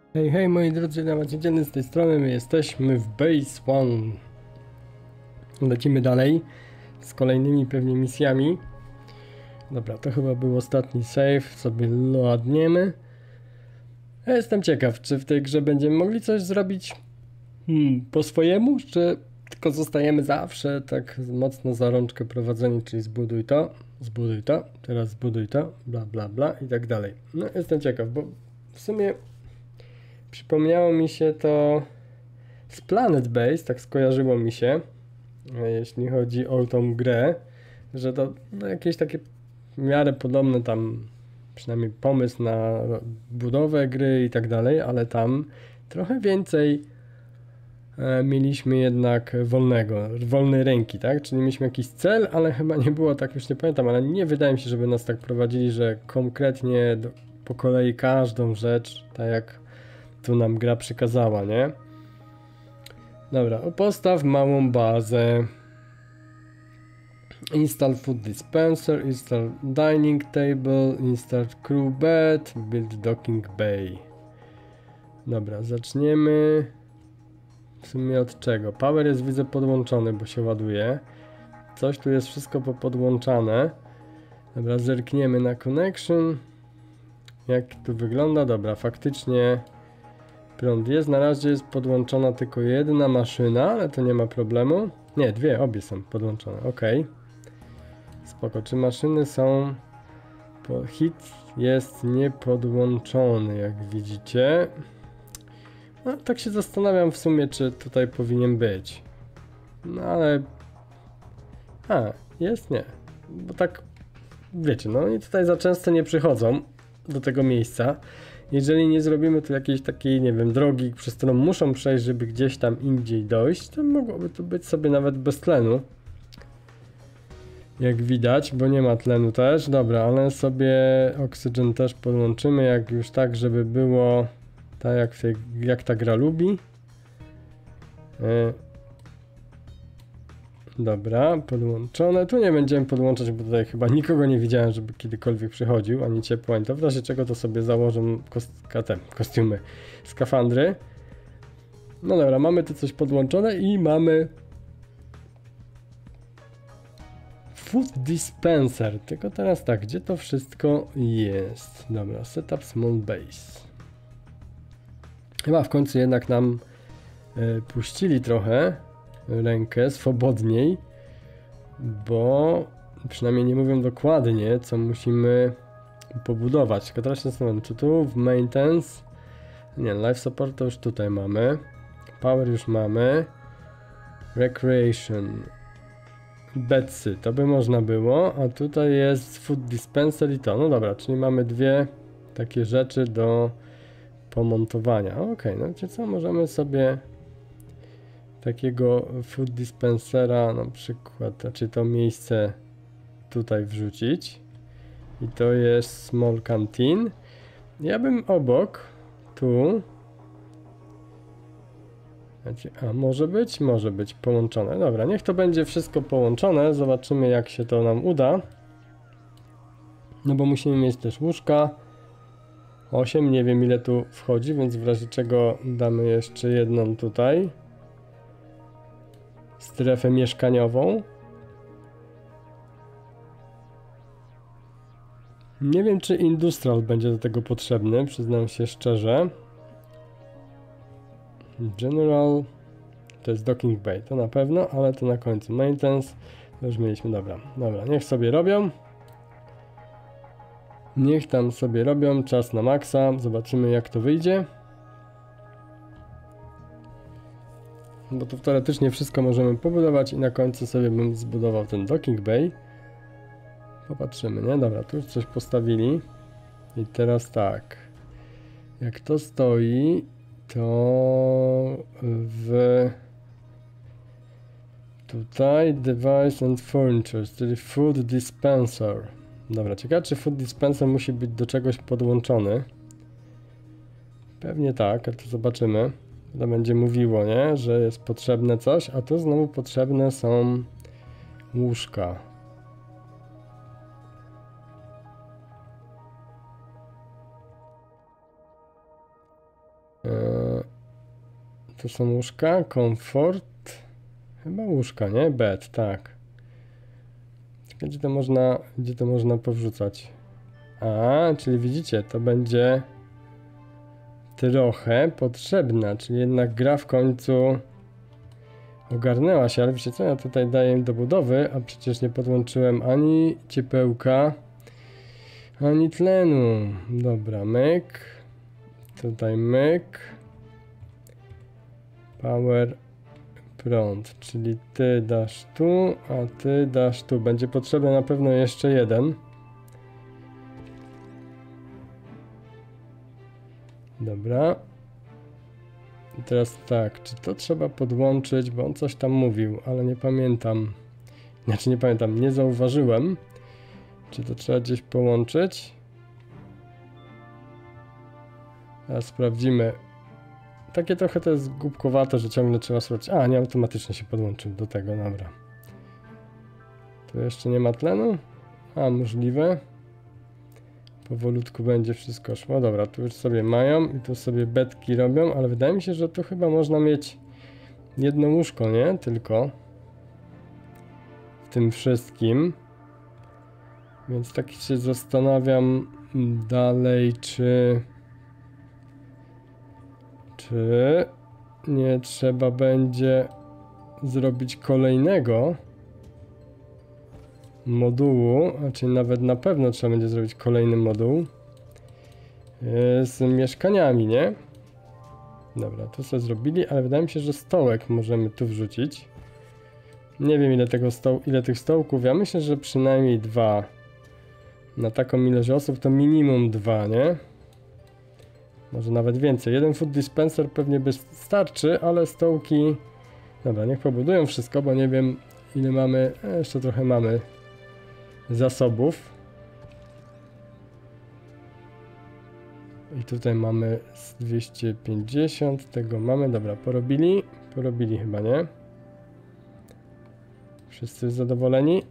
Hej, hej moi drodzy, nauczyciele z tej strony, my jesteśmy w Base One. Lecimy dalej z kolejnymi pewnie misjami. Dobra, to chyba był ostatni save, sobie loadniemy. Ja jestem ciekaw, czy w tej grze będziemy mogli coś zrobić po swojemu, czy tylko zostajemy zawsze tak mocno za rączkę prowadzeni, czyli zbuduj to, teraz zbuduj to, bla bla bla i tak dalej. No jestem ciekaw, bo w sumie przypomniało mi się to z Planet Base, tak skojarzyło mi się, jeśli chodzi o tą grę, że to jakieś takie w miarę podobne tam, przynajmniej pomysł na budowę gry i tak dalej, ale tam trochę więcej mieliśmy jednak wolnej ręki, tak? Czyli mieliśmy jakiś cel, ale chyba nie było tak, już nie pamiętam, ale nie wydaje mi się, żeby nas tak prowadzili, że konkretnie po kolei każdą rzecz, tak jak tu nam gra przykazała, nie? Dobra, postaw małą bazę. Install food dispenser, install dining table, install crew bed, build docking bay. Dobra, zaczniemy w sumie od czego? Power jest, widzę, podłączony, bo się ładuje. Coś tu jest wszystko popodłączane. Dobra, zerkniemy na connection. Jak tu wygląda? Dobra, faktycznie prąd jest. Na razie jest podłączona tylko jedna maszyna, ale to nie ma problemu. Nie, dwie, obie są podłączone, ok. Spoko, czy maszyny są... Hit jest niepodłączony, jak widzicie. No, tak się zastanawiam w sumie, czy tutaj powinien być. No ale... jest? Nie. Bo tak... Wiecie, no i tutaj za często nie przychodzą do tego miejsca. Jeżeli nie zrobimy tu jakiejś takiej, nie wiem, drogi, przez którą muszą przejść, żeby gdzieś tam indziej dojść, to mogłoby to być sobie nawet bez tlenu. Jak widać, bo nie ma tlenu też. Dobra, ale sobie oksygen też podłączymy, jak już tak, żeby było tak jak ta gra lubi. Dobra, podłączone. Tu nie będziemy podłączać, bo tutaj chyba nikogo nie widziałem, żeby kiedykolwiek przychodził, ani ciepło, ani to. W razie czego to sobie założę kostiumy, skafandry. No dobra, mamy tu coś podłączone i mamy food dispenser, tylko teraz tak, gdzie to wszystko jest? Dobra, setup small base. Chyba w końcu jednak nam puścili trochę rękę swobodniej, bo przynajmniej nie mówią dokładnie, co musimy pobudować. Tylko teraz się zastanawiam, czy tu w maintenance, nie, life support to już tutaj mamy, power już mamy, recreation, betsy, to by można było, a tutaj jest food dispenser i to, no dobra, czyli mamy dwie takie rzeczy do pomontowania. Ok, no wiecie co, możemy sobie takiego food dispensera na przykład, znaczy to miejsce tutaj wrzucić i to jest small canteen. Ja bym obok tu, a może być połączone. Dobra, niech to będzie wszystko połączone, zobaczymy jak się to nam uda. No bo musimy mieć też łóżka. 8, nie wiem ile tu wchodzi, więc w razie czego damy jeszcze jedną tutaj strefę mieszkaniową. Nie wiem, czy industrial będzie do tego potrzebny, przyznam się szczerze. General to jest docking bay, to na pewno, ale to na końcu. Maintenance to już mieliśmy, dobra, niech sobie robią. Niech tam sobie robią, czas na maksa, zobaczymy jak to wyjdzie. Bo tu teoretycznie wszystko możemy pobudować i na końcu sobie bym zbudował ten docking bay. Popatrzymy, nie? Dobra, tu już coś postawili. I teraz tak. Jak to stoi, to tutaj device and furniture, czyli food dispenser. Dobra, ciekawe czy food dispenser musi być do czegoś podłączony. Pewnie tak, ale to zobaczymy. To będzie mówiło, nie? Że jest potrzebne coś, a tu znowu potrzebne są łóżka. To są łóżka, komfort. Chyba łóżka, nie? Bed, tak. Czekaj, gdzie to można powrzucać? A, czyli widzicie, to będzie trochę potrzebna, czyli jednak gra w końcu ogarnęła się, ale wiecie co, ja tutaj daję do budowy, a przecież nie podłączyłem ani ciepełka, ani tlenu. Dobra, myk. Tutaj myk. Power, prąd, czyli ty dasz tu, a ty dasz tu. Będzie potrzebny na pewno jeszcze jeden. Dobra. I teraz tak, czy to trzeba podłączyć, bo on coś tam mówił, ale nie pamiętam. Znaczy nie pamiętam, nie zauważyłem. Czy to trzeba gdzieś połączyć? Teraz sprawdzimy. Takie trochę to jest głupkowate, że ciągle trzeba sprawdzić. A, nie automatycznie się podłączył do tego, dobra. Tu jeszcze nie ma tlenu? A, możliwe. Powolutku będzie wszystko szło. Dobra, tu już sobie mają i tu sobie betki robią, ale wydaje mi się, że tu chyba można mieć jedno łóżko, nie? Tylko w tym wszystkim. Więc tak się zastanawiam dalej, czy nie trzeba będzie zrobić kolejnego modułu, a czyli nawet na pewno trzeba będzie zrobić kolejny moduł z mieszkaniami, nie? Dobra, to sobie zrobili, ale wydaje mi się, że stołek możemy tu wrzucić. Nie wiem ile tych stołków, ja myślę, że przynajmniej 2. Na taką ilość osób to minimum 2, nie? Może nawet więcej. Jeden food dispenser pewnie by starczy, ale stołki... Dobra, niech pobudują wszystko, bo nie wiem ile mamy... Jeszcze trochę mamy zasobów. I tutaj mamy 250, tego mamy. Dobra, porobili? Porobili chyba, nie? Wszyscy zadowoleni?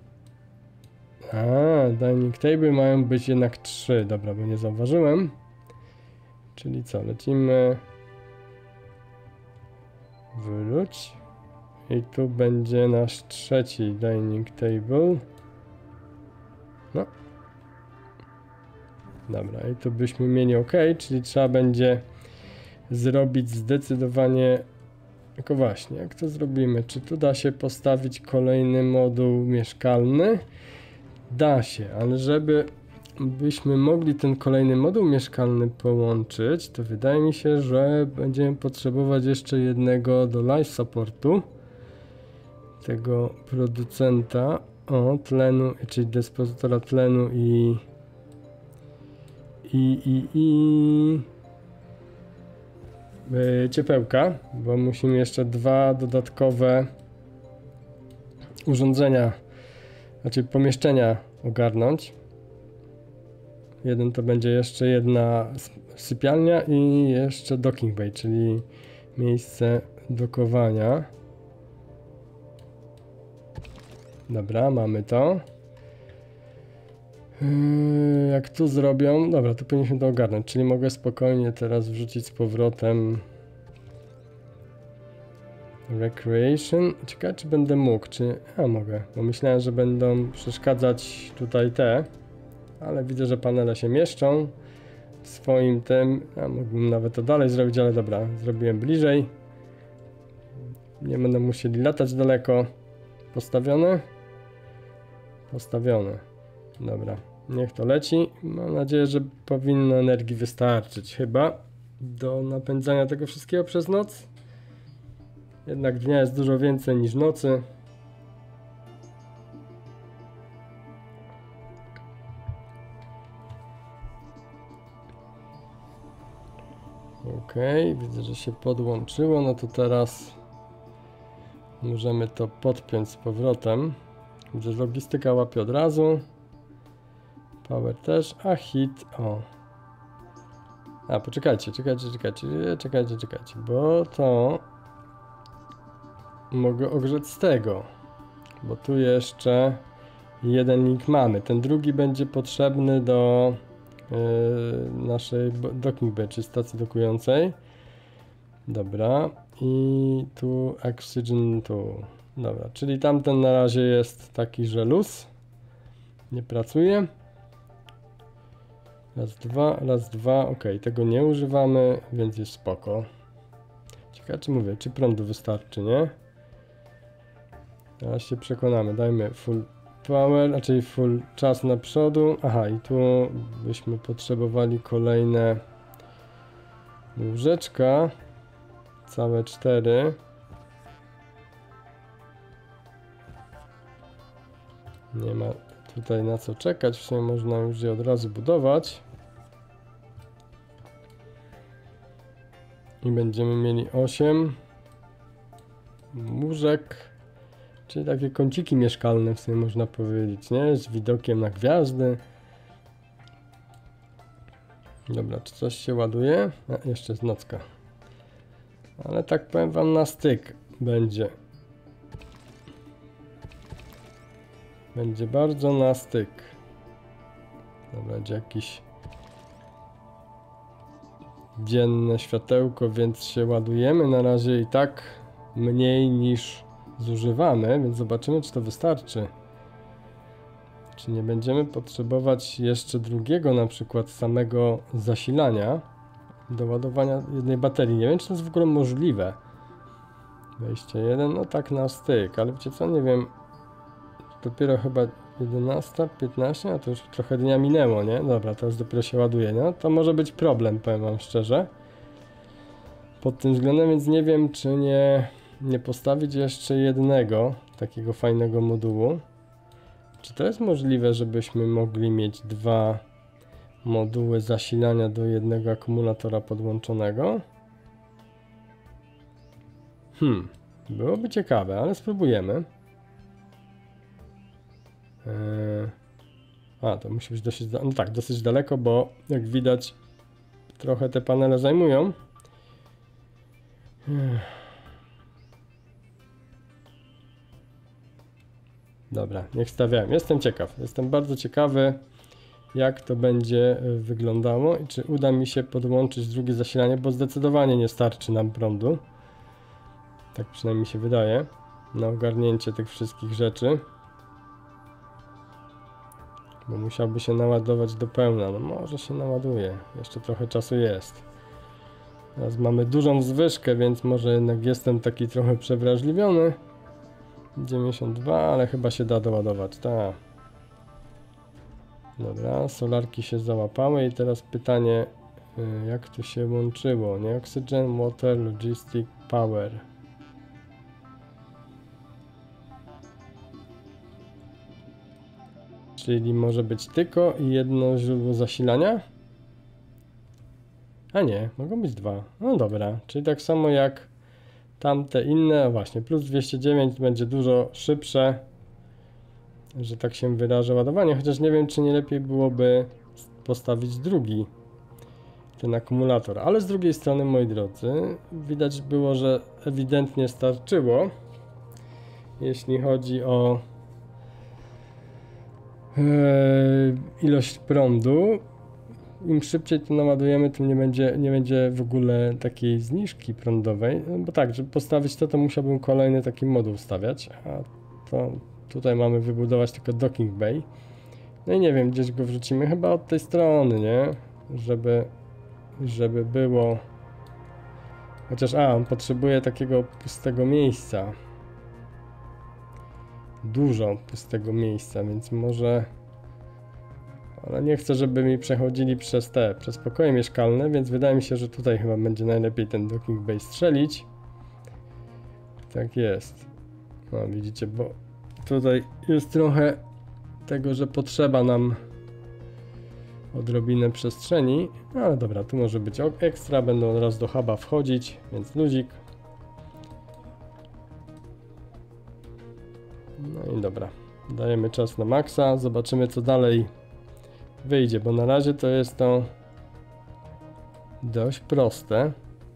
A, dining table mają być jednak 3. Dobra, bo nie zauważyłem. Czyli co, lecimy. Wróć. I tu będzie nasz trzeci dining table. No. Dobra, i tu byśmy mieli OK, czyli trzeba będzie zrobić zdecydowanie... Tylko właśnie, jak to zrobimy? Czy tu da się postawić kolejny moduł mieszkalny? Da się, ale byśmy mogli ten kolejny moduł mieszkalny połączyć, to wydaje mi się, że będziemy potrzebować jeszcze jednego do life supportu tego producenta tlenu, czyli dyspozytora tlenu i ciepełka, bo musimy jeszcze 2 dodatkowe urządzenia, znaczy pomieszczenia ogarnąć. Jeden to będzie jeszcze jedna sypialnia i jeszcze docking bay, czyli miejsce dokowania. Dobra, mamy to. Jak tu zrobią... Dobra, to powinniśmy to ogarnąć, czyli mogę spokojnie teraz wrzucić z powrotem recreation. Ciekawe, czy będę mógł, czy... A, mogę, bo myślałem, że będą przeszkadzać tutaj te, ale widzę, że panele się mieszczą w swoim tym. A mógłbym nawet to dalej zrobić, ale dobra, zrobiłem bliżej. Nie będą musieli latać daleko. Postawione? Postawione. Dobra, niech to leci. Mam nadzieję, że powinno energii wystarczyć chyba do napędzania tego wszystkiego przez noc. Jednak dnia jest dużo więcej niż nocy. Ok, widzę, że się podłączyło. No to teraz możemy to podpiąć z powrotem. Widzę, że logistyka łapie od razu. Power też, a hit, A, poczekajcie, czekajcie, bo to mogę ogrzeć z tego, bo tu jeszcze jeden link mamy. Ten drugi będzie potrzebny do naszej docking bay, czy stacji dokującej. Dobra, i tu oxygen tu. Dobra, czyli tamten na razie jest taki, że luz. Nie pracuje. Raz, dwa, ok, tego nie używamy, więc jest spoko. Ciekawe, czy mówię, czy prądu wystarczy, nie? Teraz się przekonamy, dajmy full power, raczej full czas na przodu. Aha, i tu byśmy potrzebowali kolejne łóżeczka. Całe 4. Nie ma tutaj na co czekać, w sumie można już je od razu budować. I będziemy mieli 8 łóżek, czyli takie kąciki mieszkalne w sumie można powiedzieć, nie? Z widokiem na gwiazdy. Dobra, czy coś się ładuje? A, jeszcze jest nocka. Ale tak powiem wam, na styk będzie. Będzie bardzo na styk. Dobra, będzie jakiś dzienne światełko, więc się ładujemy. Na razie i tak mniej niż zużywamy, więc zobaczymy, czy to wystarczy. Czy nie będziemy potrzebować jeszcze drugiego, na przykład samego zasilania do ładowania jednej baterii. Nie wiem, czy to jest w ogóle możliwe. 21, no tak na styk, ale wiecie co, nie wiem. Dopiero chyba 11, 15, a to już trochę dnia minęło, nie? Dobra, teraz dopiero się ładuje, no to może być problem, powiem wam szczerze. Pod tym względem, więc nie wiem, czy nie postawić jeszcze jednego takiego fajnego modułu. Czy to jest możliwe, żebyśmy mogli mieć 2 moduły zasilania do jednego akumulatora podłączonego? Byłoby ciekawe, ale spróbujemy. A, to musi być dosyć, no tak, dosyć daleko, bo jak widać trochę te panele zajmują. Dobra, niech stawiałem. Jestem ciekaw, jestem bardzo ciekawy, jak to będzie wyglądało i czy uda mi się podłączyć drugie zasilanie, bo zdecydowanie nie starczy nam prądu. Tak przynajmniej mi się wydaje, na ogarnięcie tych wszystkich rzeczy. Bo musiałby się naładować do pełna. No może się naładuje. Jeszcze trochę czasu jest. Teraz mamy dużą zwyżkę, więc może jednak jestem taki trochę przewrażliwiony. 92, ale chyba się da doładować. Tak. Dobra, solarki się załapały i teraz pytanie, jak to się łączyło, nie? Oxygen, water, logistic, power. Czyli może być tylko jedno źródło zasilania? A nie, mogą być 2. No dobra, czyli tak samo jak tamte inne, właśnie, plus 209 będzie dużo szybsze, że tak się wyrażę, ładowanie, chociaż nie wiem, czy nie lepiej byłoby postawić drugi ten akumulator, ale z drugiej strony, moi drodzy, widać było, że ewidentnie starczyło, jeśli chodzi o ilość prądu. Im szybciej to naładujemy, tym nie będzie w ogóle takiej zniżki prądowej, bo tak, żeby postawić to musiałbym kolejny taki moduł stawiać, a to tutaj mamy wybudować tylko docking bay. No i nie wiem, gdzieś go wrzucimy, chyba od tej strony, nie? Żeby było... Chociaż, on potrzebuje takiego pustego miejsca. Dużo pustego miejsca, więc może... Ale nie chcę, żeby mi przechodzili przez pokoje mieszkalne, więc wydaje mi się, że tutaj chyba będzie najlepiej ten docking bay strzelić. Tak jest. No widzicie, bo tutaj jest trochę tego, że potrzeba nam odrobinę przestrzeni. No ale dobra, tu może być ekstra, będą od razu do huba wchodzić, więc luzik. No i dobra, dajemy czas na maksa, zobaczymy co dalej wyjdzie, bo na razie to jest to dość proste.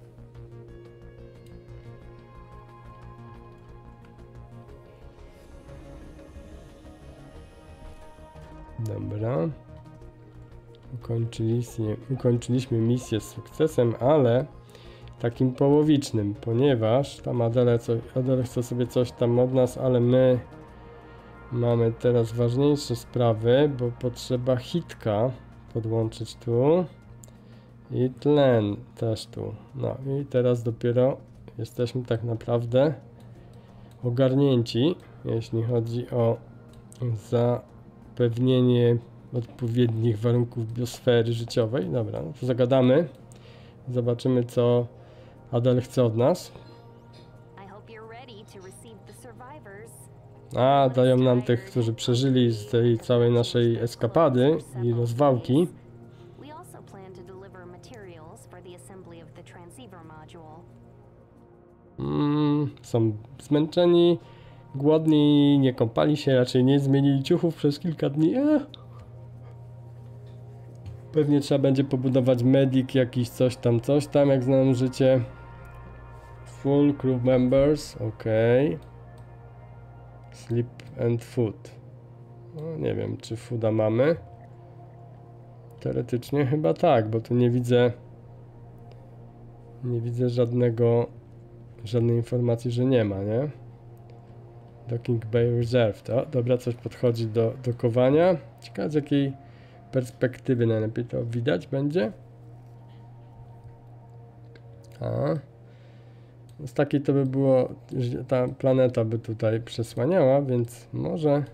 Dobra. Ukończyliśmy misję z sukcesem, ale takim połowicznym, ponieważ tam Adele chce sobie coś tam od nas, ale my mamy teraz ważniejsze sprawy, bo potrzeba hitka podłączyć tu i tlen też tu. No i teraz dopiero jesteśmy tak naprawdę ogarnięci, jeśli chodzi o zapewnienie odpowiednich warunków biosfery życiowej. Dobra, no to zagadamy. Zobaczymy, co Adele chce od nas. A, dają nam tych, którzy przeżyli z tej całej naszej eskapady i rozwałki. Są zmęczeni, głodni, nie kąpali się, raczej nie zmienili ciuchów przez kilka dni. Pewnie trzeba będzie pobudować medic, jakiś coś tam, jak znam życie. Full crew members, ok. Sleep and food. No, nie wiem, czy fooda mamy. Teoretycznie chyba tak, bo tu nie widzę żadnej informacji, że nie ma, nie? Docking Bay Reserved. O, dobra, coś podchodzi do dokowania. Ciekawe, z jakiej perspektywy najlepiej to widać będzie. Z takiej to by było, ta planeta by tutaj przesłaniała, więc może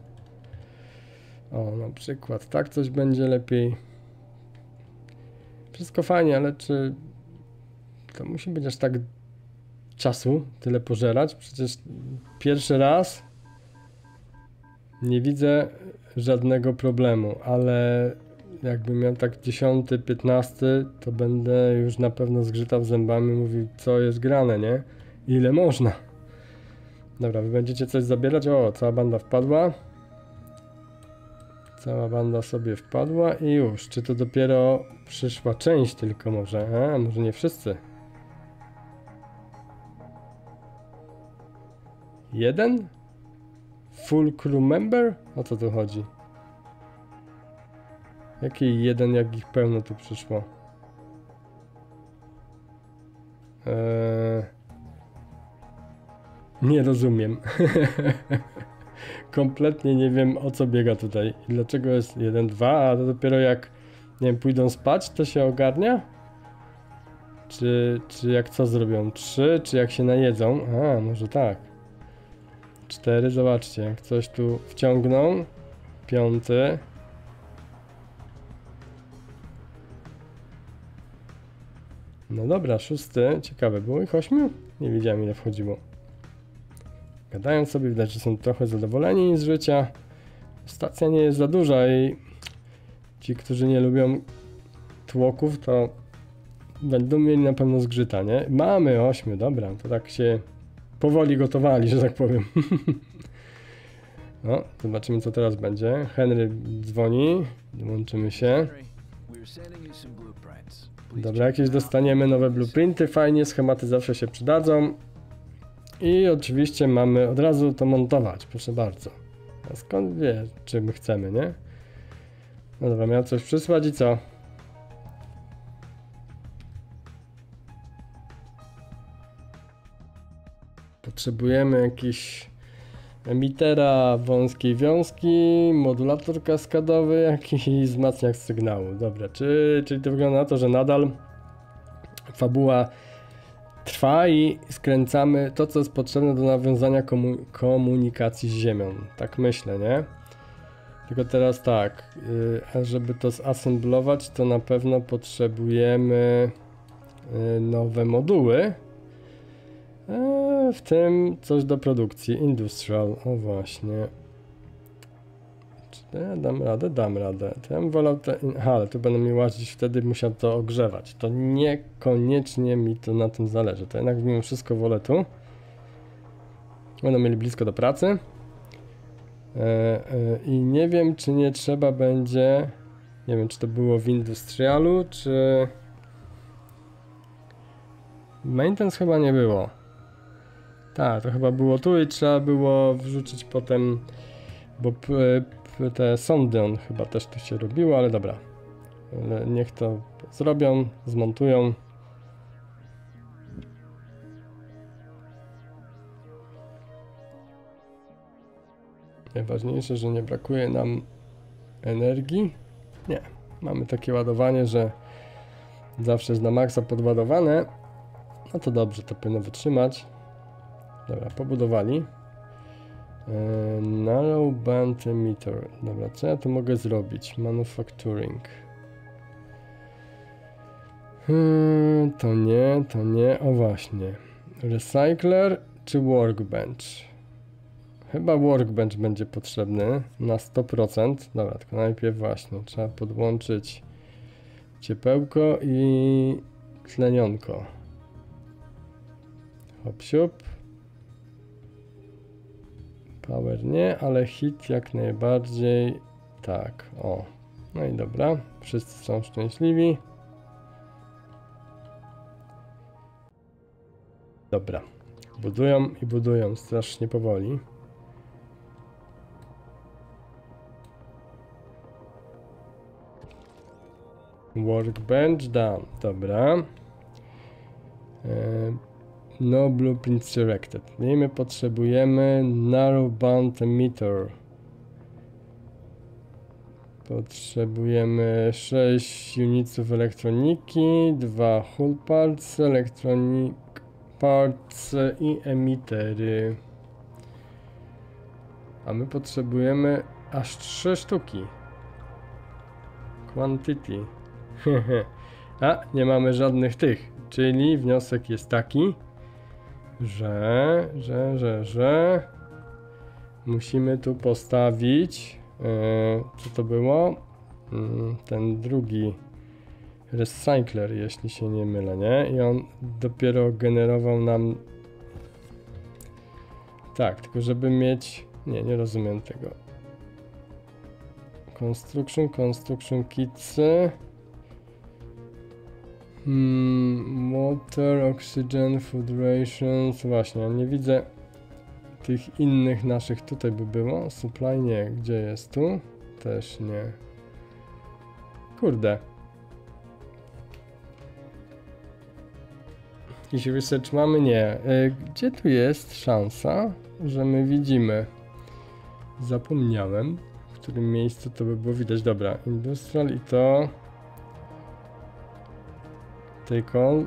na przykład tak coś będzie lepiej. Wszystko fajnie, ale czy to musi być aż tak czasu tyle pożerać? Przecież pierwszy raz nie widzę żadnego problemu, ale jakbym miał tak 10, 15, to będę już na pewno zgrzytał zębami, mówił, co jest grane, nie? Ile można? Dobra, wy będziecie coś zabierać? O, cała banda wpadła. Cała banda sobie wpadła i już. Czy to dopiero przyszła część tylko może? A, może nie wszyscy. Jeden? Full crew member? O co tu chodzi? Jaki jeden, jak ich pełno tu przyszło? Nie rozumiem. Kompletnie nie wiem, o co biega tutaj. Dlaczego jest 1, 2, a to dopiero jak, nie wiem, pójdą spać, to się ogarnia? Czy jak co zrobią? 3, czy jak się najedzą? A, może tak. 4, zobaczcie, jak coś tu wciągną. 5. No dobra, 6. Ciekawe, było ich 8? Nie wiedziałem, ile wchodziło. Gadają sobie, widać, że są trochę zadowoleni z życia. Stacja nie jest za duża i ci, którzy nie lubią tłoków, to będą mieli na pewno zgrzyta, nie? Mamy 8, dobra, to tak się powoli gotowali, że tak powiem. No, zobaczymy, co teraz będzie. Henry dzwoni, dołączymy się. Dobra, jakieś dostaniemy nowe blueprinty, fajnie, schematy zawsze się przydadzą. I oczywiście mamy od razu to montować, proszę bardzo. A skąd wie, czy my chcemy, nie? No dobra, miał coś przysłać i co? Potrzebujemy jakiś emitera wąskiej wiązki, modulator kaskadowy, jakiś wzmacniacz sygnału. Dobra, czyli to wygląda na to, że nadal fabuła trwa i skręcamy to, co jest potrzebne do nawiązania komunikacji z Ziemią. Tak myślę, nie? Tylko teraz tak, żeby to zassemblować, to na pewno potrzebujemy nowe moduły. W tym coś do produkcji. Industrial, o właśnie. Czy ja dam radę? Dam radę. To ja bym wolał ale tu będę mi łazić, wtedy musiał to ogrzewać. To niekoniecznie mi to na tym zależy. To jednak mimo wszystko wolę tu. Będą mieli blisko do pracy. I nie wiem, czy nie trzeba będzie... Nie wiem, czy to było w Industrialu, czy... Maintenance chyba nie było. Tak, to chyba było tu i trzeba było wrzucić potem, bo te sondy on chyba też tu się robiło, ale dobra. Ale niech to zrobią, zmontują. Najważniejsze, że nie brakuje nam energii. Nie, mamy takie ładowanie, że zawsze jest na maksa podładowane. No to dobrze, to powinno wytrzymać. Dobra, pobudowali. Narrow band emitter. Dobra, co ja tu mogę zrobić? Manufacturing. To nie. O właśnie. Recycler czy workbench? Chyba workbench będzie potrzebny na 100%. Dobra, tylko najpierw właśnie trzeba podłączyć ciepełko i tlenionko. Hop siup. Power nie, ale hit jak najbardziej. Tak, o. No i dobra, wszyscy są szczęśliwi. Dobra, budują i budują strasznie powoli. Workbench down, dobra. No blueprint selected. I my potrzebujemy narrow band emitter. Potrzebujemy 6 unitów elektroniki, 2 hull parts, electronic parts i emitery. A my potrzebujemy aż 3 sztuki. Quantity. A, nie mamy żadnych czyli wniosek jest taki, że musimy tu postawić, co to było? Ten drugi recycler, jeśli się nie mylę, nie? I on dopiero generował nam, tak, tylko żeby mieć, nie rozumiem tego. Construction kits. Water, oxygen, food rations. Właśnie, nie widzę tych innych naszych. Tutaj by było. Supply nie. Gdzie jest tu? Też nie. Kurde. Jakiś research mamy? Nie. Gdzie tu jest szansa, że my widzimy? Zapomniałem, w którym miejscu to by było widać. Dobra, industrial i to... Take all.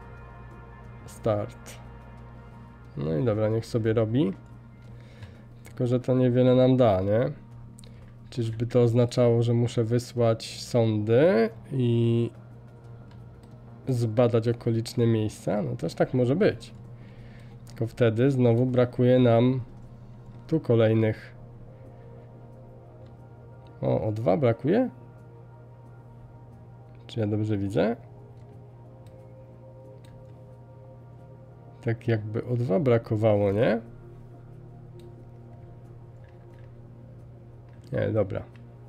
Start. No i dobra, niech sobie robi. Tylko, że to niewiele nam da, nie? Czyżby to oznaczało, że muszę wysłać sondy i zbadać okoliczne miejsca? No też tak może być. Tylko wtedy znowu brakuje nam tu kolejnych. O 2 brakuje? Czy ja dobrze widzę? Tak jakby o 2 brakowało, nie? Nie, dobra.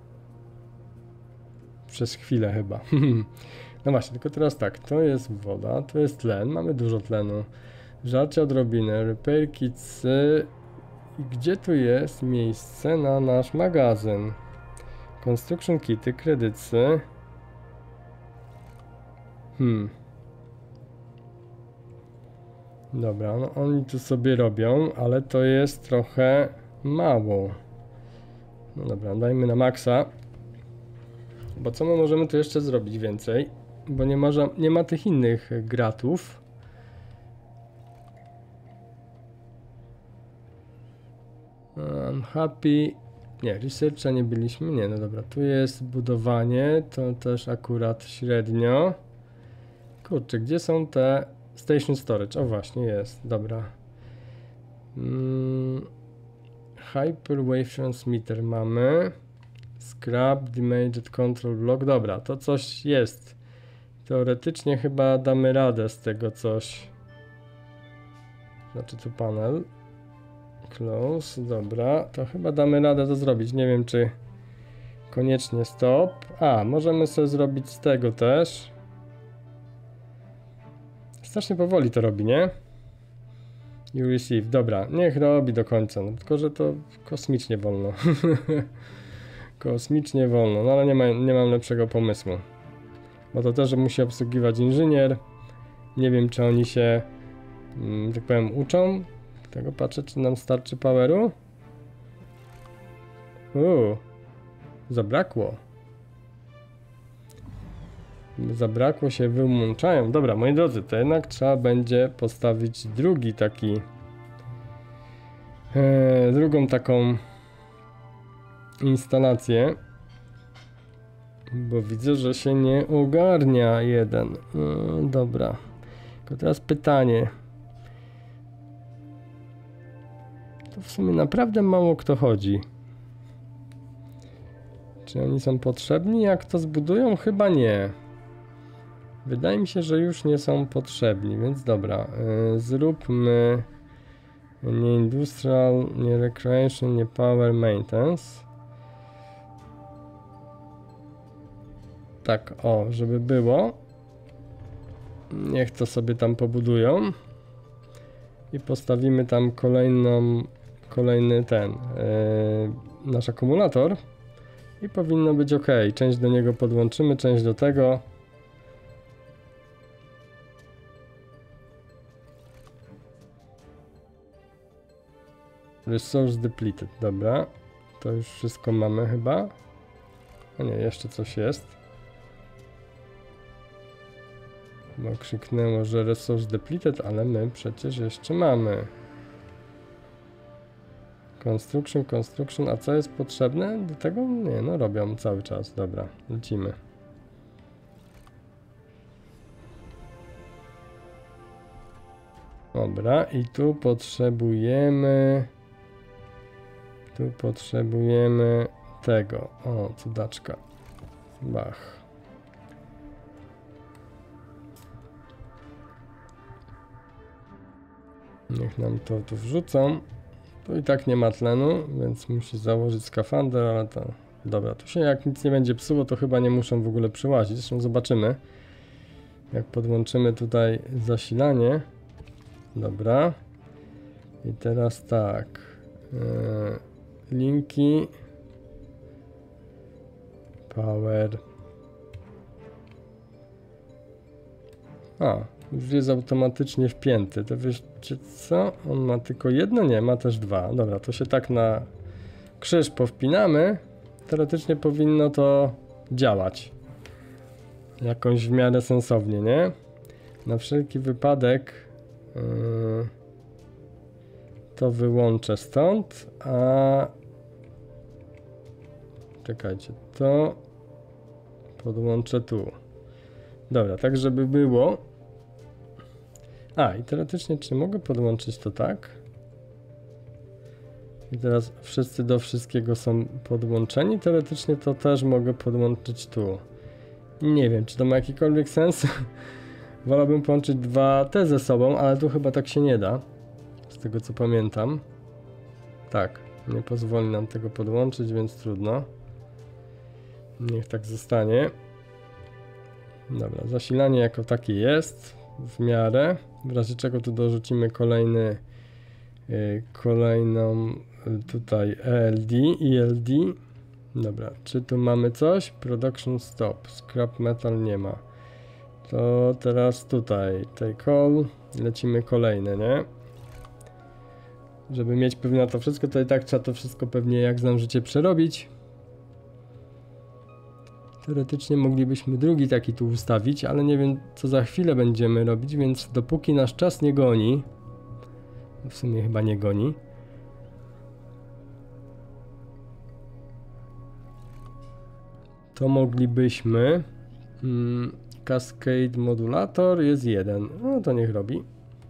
Przez chwilę chyba. No właśnie, tylko teraz tak, to jest woda, to jest tlen, mamy dużo tlenu. Żarcie odrobinę, repair kits. Gdzie tu jest miejsce na nasz magazyn? Construction kity, kredycy. Dobra, no oni tu sobie robią, ale to jest trochę mało. No dobra, dajmy na maksa. Bo co my możemy tu jeszcze zrobić więcej? Bo nie ma tych innych gratów. I'm happy. Nie, researcha nie byliśmy. Nie, no dobra, tu jest budowanie. To też akurat średnio. Kurczę, gdzie są te station storage? O właśnie, jest, dobra. Hyperwave transmitter mamy. Scrap, damaged control block. Dobra, to coś jest. Teoretycznie chyba damy radę z tego coś. Znaczy tu panel. Close, dobra. To chyba damy radę to zrobić. Nie wiem, czy koniecznie stop. A, możemy sobie zrobić z tego też. Strasznie powoli to robi, nie? You receive. Dobra, niech robi do końca. No, tylko, że to kosmicznie wolno. Kosmicznie wolno. No ale nie mam lepszego pomysłu. Bo to też musi obsługiwać inżynier. Nie wiem, czy oni się, tak powiem, uczą. Tego patrzę, czy nam starczy poweru. Zabrakło. Zabrakło się, wyłączają. Dobra, moi drodzy, to jednak trzeba będzie postawić drugi taki... drugą taką instalację. Bo widzę, że się nie ogarnia jeden. Dobra. Tylko teraz pytanie. To w sumie naprawdę mało kto chodzi. Czy oni są potrzebni? Jak to zbudują? Chyba nie. Wydaje mi się, że już nie są potrzebni, więc dobra. Zróbmy nie industrial, nie recreation, nie power maintenance. Tak, o, żeby było. Niech to sobie tam pobudują. I postawimy tam kolejny nasz akumulator. I powinno być ok. Część do niego podłączymy, część do tego. Resource depleted, dobra. To już wszystko mamy chyba. A nie, jeszcze coś jest. Bo krzyknęło, że resource depleted, ale my przecież jeszcze mamy. Construction, a co jest potrzebne do tego? Nie, no robią cały czas, dobra, lecimy. Dobra, i tu potrzebujemy tego, o, cudaczka, bach. Niech nam to tu wrzucą. Tu i tak nie ma tlenu, więc musi założyć skafander, ale to... Dobra, tu się jak nic nie będzie psuło, to chyba nie muszą w ogóle przyłazić. Zresztą zobaczymy, jak podłączymy tutaj zasilanie. Dobra. I teraz tak. Linki. Power. Już jest automatycznie wpięty. To wiecie co? On ma tylko jedno? Nie, ma też dwa. Dobra, to się tak na krzyż powpinamy. Teoretycznie powinno to działać. Jakoś w miarę sensownie, nie? Na wszelki wypadek to wyłączę stąd, a czekajcie, to podłączę tu. Dobra, tak żeby było. I teoretycznie czy mogę podłączyć to tak? I teraz wszyscy do wszystkiego są podłączeni. Teoretycznie to też mogę podłączyć tu. Nie wiem, czy to ma jakikolwiek sens. Wolałbym połączyć dwa te ze sobą, ale tu chyba tak się nie da. Z tego co pamiętam. Tak, nie pozwoli nam tego podłączyć, więc trudno. Niech tak zostanie. Dobra, zasilanie jako takie jest. W miarę. W razie czego tu dorzucimy kolejną tutaj ELD. Dobra, czy tu mamy coś? Production stop. Scrap metal nie ma. To teraz tutaj take all. Lecimy kolejne, nie? Żeby mieć pewnie na to wszystko, to i tak trzeba to wszystko pewnie, jak znam życie, przerobić. Teoretycznie moglibyśmy drugi taki tu ustawić, ale nie wiem, co za chwilę będziemy robić, więc dopóki nasz czas nie goni, w sumie chyba nie goni, to moglibyśmy Cascade Modulator jest jeden, no to niech robi.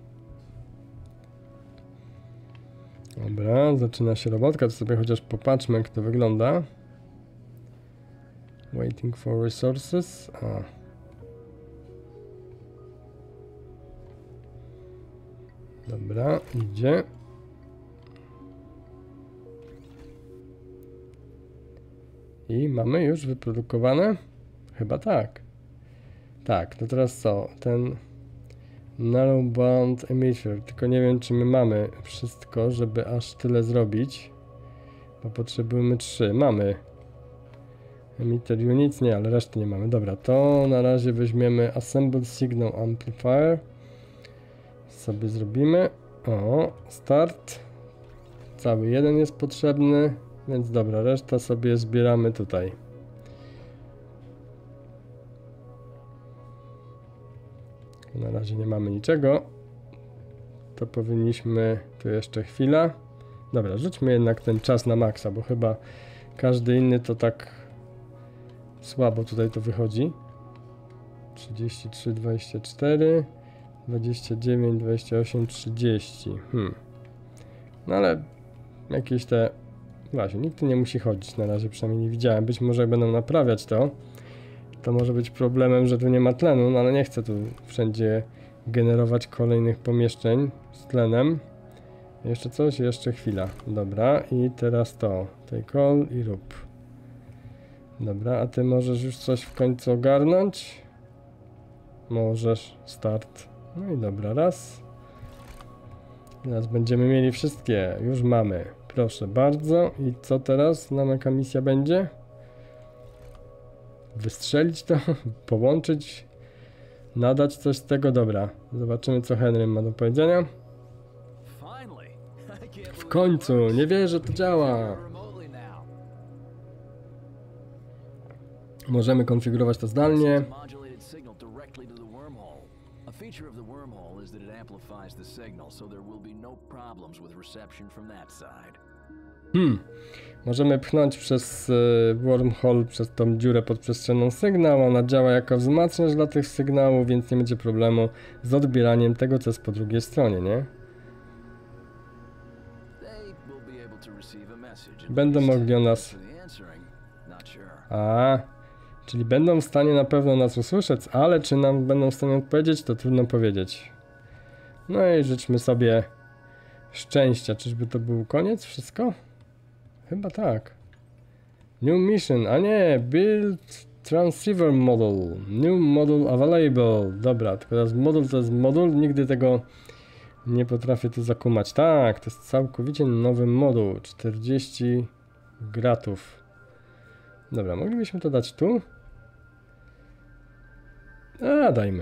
Dobra, zaczyna się robotka, to sobie chociaż popatrzmy, jak to wygląda. Waiting for resources. Dobra, idzie. I mamy już wyprodukowane? Chyba tak. Tak, to teraz co? Ten narrow band emitter. Tylko nie wiem, czy my mamy wszystko, żeby aż tyle zrobić. Bo potrzebujemy 3. Mamy. Emitter units, nie, ale reszty nie mamy. Dobra, to na razie weźmiemy Assemble Signal Amplifier. Sobie zrobimy. O, start. Cały jeden jest potrzebny. Więc dobra, reszta sobie zbieramy tutaj. Na razie nie mamy niczego. To powinniśmy... Tu jeszcze chwila. Dobra, rzućmy jednak ten czas na maksa, bo chyba każdy inny to tak słabo tutaj to wychodzi. 33, 24, 29, 28, 30. No ale jakieś te... Właśnie, nikt tu nie musi chodzić na razie, przynajmniej nie widziałem. Być może jak będą naprawiać to może być problemem, że tu nie ma tlenu, no ale nie chcę tu wszędzie generować kolejnych pomieszczeń z tlenem. Jeszcze coś? Jeszcze chwila. Dobra, i teraz to. Take all i rób. Dobra, a ty możesz już coś w końcu ogarnąć? Możesz. Start. No i dobra, raz. Teraz będziemy mieli wszystkie. Już mamy. Proszę bardzo. I co teraz? Nam jaka misja będzie? Wystrzelić to? Połączyć? Nadać coś z tego? Dobra. Zobaczymy, co Henry ma do powiedzenia. W końcu! Nie wierzę, że to działa! Możemy konfigurować to zdalnie. Możemy pchnąć przez wormhole, przez tą dziurę podprzestrzenną sygnał. Ona działa jako wzmacniacz dla tych sygnałów, więc nie będzie problemu z odbieraniem tego, co jest po drugiej stronie, nie? Będą mogli o nas... Czyli będą w stanie na pewno nas usłyszeć, ale czy nam będą w stanie odpowiedzieć, to trudno powiedzieć. No i życzmy sobie szczęścia. Czyżby to był koniec? Wszystko? Chyba tak. New mission, a nie, build transceiver model. New model available. Dobra, tylko teraz modul to jest modul, nigdy tego nie potrafię tu zakumać. Tak, to jest całkowicie nowy moduł. 40 gratów. Dobra, moglibyśmy to dać tu? Dajmy.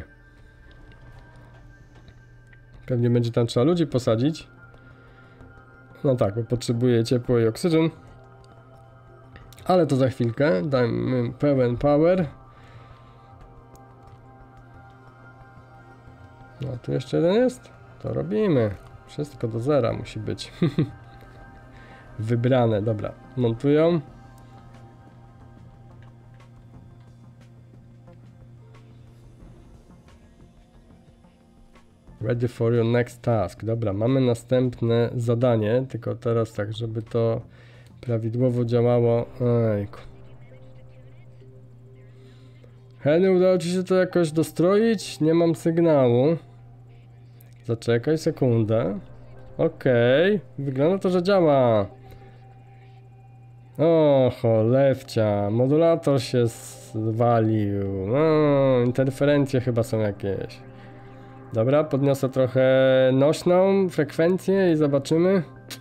Pewnie będzie tam trzeba ludzi posadzić. No tak, bo potrzebuje ciepło i oksygen. Ale to za chwilkę. Dajmy pełen power. No tu jeszcze jeden jest. To robimy. Wszystko do zera musi być. Wybrane, dobra. Montują. Ready for your next task. Dobra, mamy następne zadanie, tylko teraz tak, żeby to prawidłowo działało. Ejku. Henry, udało ci się to jakoś dostroić? Nie mam sygnału. Zaczekaj sekundę. Okej, wygląda to, że działa. O, cholewcia, modulator się zwalił. No, interferencje chyba są jakieś. Dobra, podniosę trochę nośną frekwencję i zobaczymy.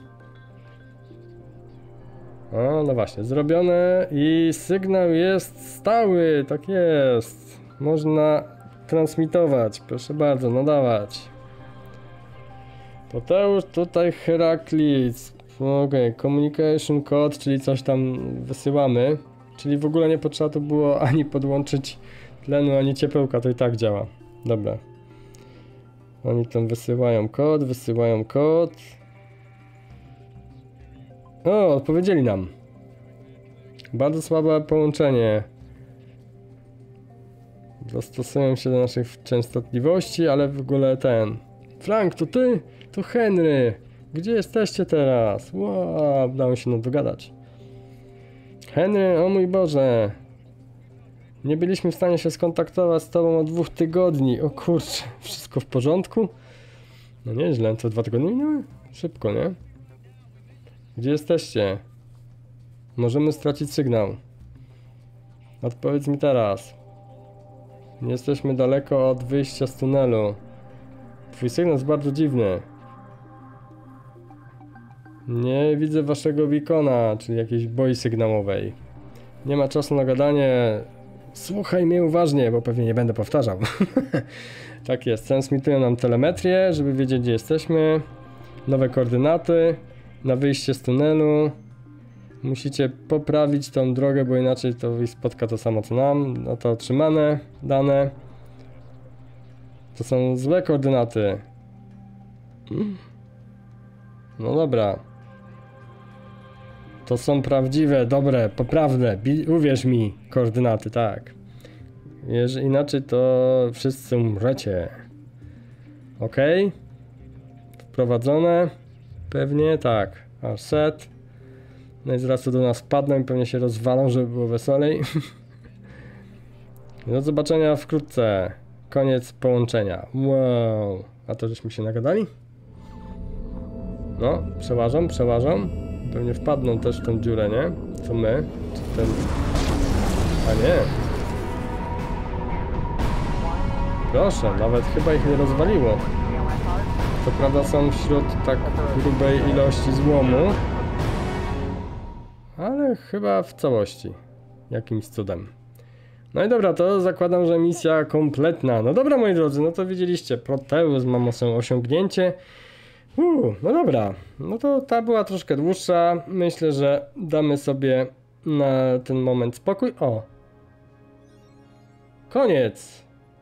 O, no właśnie, zrobione i sygnał jest stały, tak jest. Można transmitować, proszę bardzo, nadawać. Tadeusz, tutaj Heraklis. Okej, communication code, czyli coś tam wysyłamy. Czyli w ogóle nie potrzeba tu było ani podłączyć tlenu, ani ciepełka, to i tak działa. Dobra. Oni tam wysyłają kod. O, odpowiedzieli nam. Bardzo słabe połączenie. Dostosują się do naszych częstotliwości, ale w ogóle ten... Frank, to ty? To Henry. Gdzie jesteście teraz? Wow, udało się nam dogadać. Henry, o mój Boże. Nie byliśmy w stanie się skontaktować z tobą od 2 tygodni. O kurczę, wszystko w porządku? No nieźle, co 2 tygodnie minęły? Szybko, nie? Gdzie jesteście? Możemy stracić sygnał. Odpowiedz mi teraz. Nie jesteśmy daleko od wyjścia z tunelu. Twój sygnał jest bardzo dziwny. Nie widzę waszego beacona, czyli jakiejś boi sygnałowej. Nie ma czasu na gadanie. Słuchaj mnie uważnie, bo pewnie nie będę powtarzał. Tak jest, transmitują nam telemetrię, żeby wiedzieć, gdzie jesteśmy. Nowe koordynaty na wyjście z tunelu. Musicie poprawić tą drogę, bo inaczej to ich spotka to samo co nam. No to otrzymane dane. To są złe koordynaty. No dobra. To są prawdziwe, dobre, poprawne, uwierz mi, koordynaty, tak. Jeżeli inaczej, to wszyscy umrzecie. Ok. Wprowadzone. Pewnie, tak. Aż set. No i zaraz tu do nas wpadną i pewnie się rozwalą, żeby było weselej. Do zobaczenia wkrótce. Koniec połączenia. Wow. A to żeśmy się nagadali? No, przełażą. Pewnie wpadną też w tą dziurę, nie? Co my? Czy ten... A nie. Proszę, nawet chyba ich nie rozwaliło. Co prawda są wśród tak grubej ilości złomu. Ale chyba w całości. Jakimś cudem. No i dobra, to zakładam, że misja kompletna. No dobra, moi drodzy, no to widzieliście. Proteus mam osiągnięcie. No dobra. No to ta była troszkę dłuższa. Myślę, że damy sobie na ten moment spokój. O! Koniec!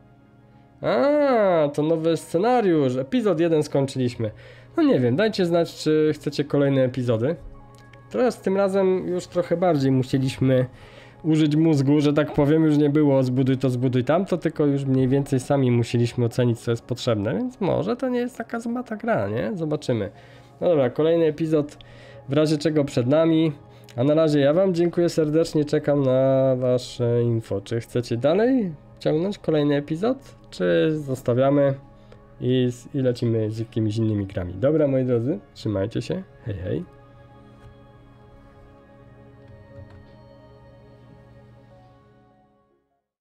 To nowy scenariusz. Epizod 1 skończyliśmy. No nie wiem, dajcie znać, czy chcecie kolejne epizody. Teraz tym razem już trochę bardziej musieliśmy użyć mózgu, że tak powiem, już nie było zbuduj tamto, tylko już mniej więcej sami musieliśmy ocenić, co jest potrzebne, więc może to nie jest taka zła ta gra, nie? Zobaczymy. No dobra, kolejny epizod w razie czego przed nami, a na razie ja wam dziękuję serdecznie, czekam na wasze info. Czy chcecie dalej ciągnąć kolejny epizod, czy zostawiamy i lecimy z jakimiś innymi grami. Dobra, moi drodzy, trzymajcie się, hej hej.